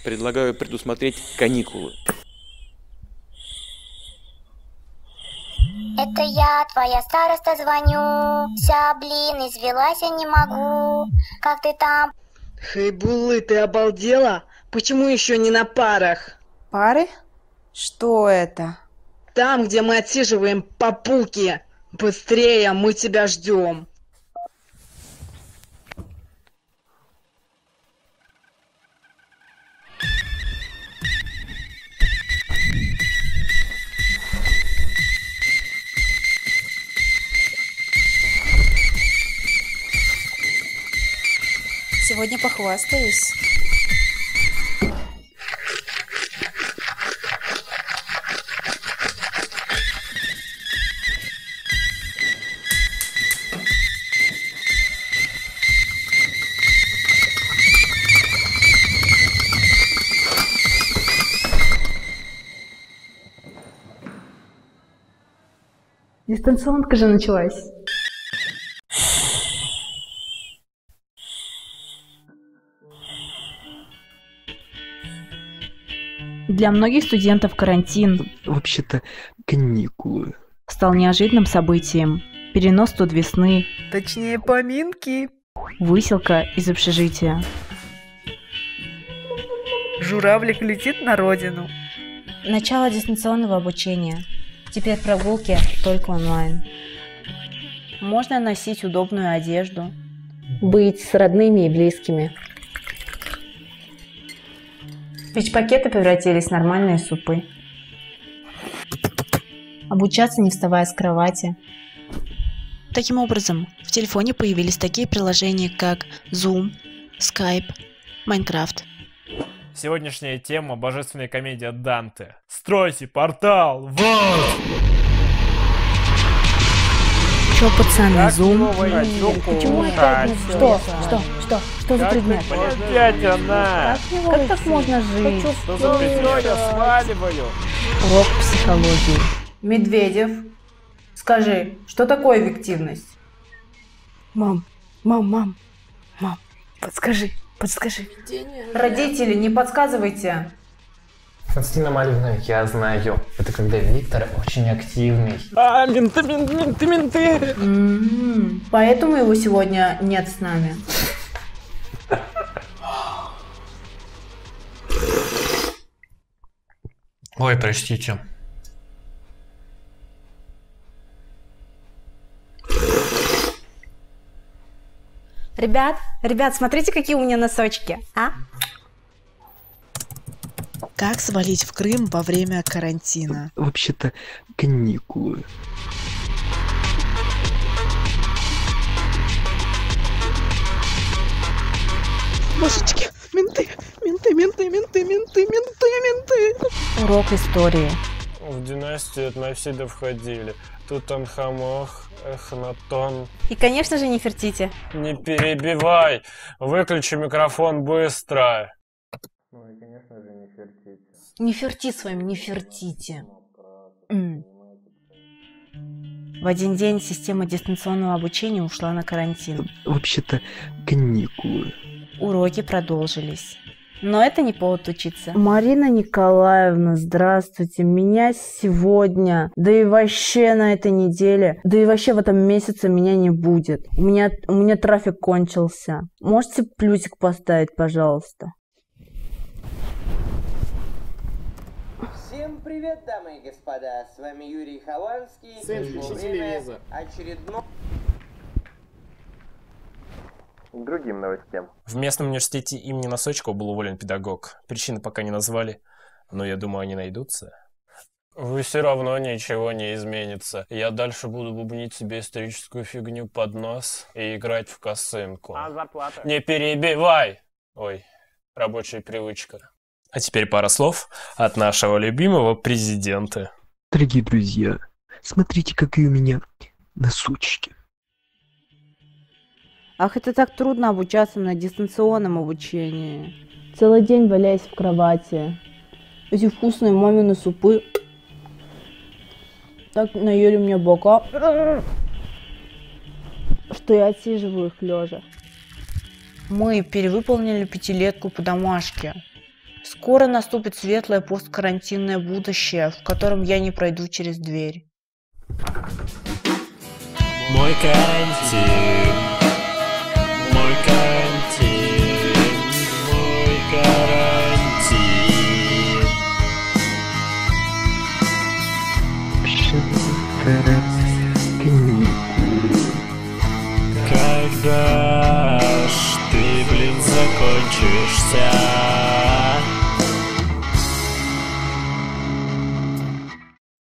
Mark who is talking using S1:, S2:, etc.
S1: Предлагаю предусмотреть каникулы.
S2: Это я, твоя староста, звоню. Вся, блин, извелась я не могу. Как ты там?
S3: Хайбуллы, ты обалдела? Почему еще не на парах?
S4: Пары? Что это?
S3: Там, где мы отсиживаем попуки. Быстрее, мы тебя ждем.
S4: Сегодня похвастаюсь.
S5: Дистанционка же началась. Для многих студентов карантин
S6: Вообще-то каникулы.
S5: стал неожиданным событием. Перенос тут весны,
S4: Точнее, поминки.
S5: выселка из общежития.
S4: Журавлик летит на родину.
S7: Начало дистанционного обучения. Теперь прогулки только онлайн.
S5: Можно носить удобную одежду.
S7: Быть с родными и близкими. Печь-пакеты превратились в нормальные супы. Обучаться, не вставая с кровати.
S8: Таким образом, в телефоне появились такие приложения, как Zoom, Skype, Minecraft.
S9: Сегодняшняя тема — божественная комедия Данте. Стройте портал! Вот!
S7: Чё, пацаны,
S9: Как
S7: Zoom?
S9: его войти?
S7: Почему опять не Что за предмет?
S9: Опять она!
S7: Как так можно жить?
S9: Что за предмет? Я сваливаю!
S7: Урок психологии.
S10: Медведев, скажи, что такое эффективность?
S7: Мам, подскажи.
S10: Родители, не подсказывайте.
S11: Константина Марьевна, я знаю. Это когда Виктор очень активный.
S9: Менты!
S10: Поэтому его сегодня нет с нами.
S11: Ой, простите.
S7: Ребят, смотрите, какие у меня носочки, а?
S8: Как свалить в Крым во время карантина?
S6: Вообще-то каникулы.
S8: Божечки, менты!
S7: Урок истории.
S9: В династию Этносида входили. Тутанхамох, Эхнатон.
S7: И, конечно же, Нефертити.
S9: Не перебивай! Выключи микрофон быстро! Ну и, конечно же, Нефертити.
S7: Не фертите. В один день система дистанционного обучения ушла на карантин.
S6: Вообще-то каникулы.
S7: Уроки продолжились. Но это не повод учиться.
S5: Марина Николаевна, здравствуйте. Меня сегодня, да и вообще на этой неделе, да и вообще в этом месяце меня не будет. У меня трафик кончился. Можете плюсик поставить, пожалуйста?
S12: Всем привет, дамы и господа. С вами Юрий Хованский. Время очередного...
S9: К другим новостям. В местном университете имени Носочкова был уволен педагог. Причины пока не назвали, но я думаю, они найдутся. Вы все равно ничего не изменится. Я дальше буду бубнить себе историческую фигню под нос и играть в косынку. А зарплата? Не перебивай! Ой, рабочая привычка. А теперь пара слов от нашего любимого президента.
S6: Дорогие друзья, смотрите, какие у меня носочки.
S5: Ах, это так трудно обучаться на дистанционном обучении. Целый день валяясь в кровати. Эти вкусные мамины супы так наели мне бока, что я отсиживаю их лежа.
S7: Мы перевыполнили 5-летку по домашке. Скоро наступит светлое посткарантинное будущее, в котором я не пройду через дверь.
S13: Мой карантин.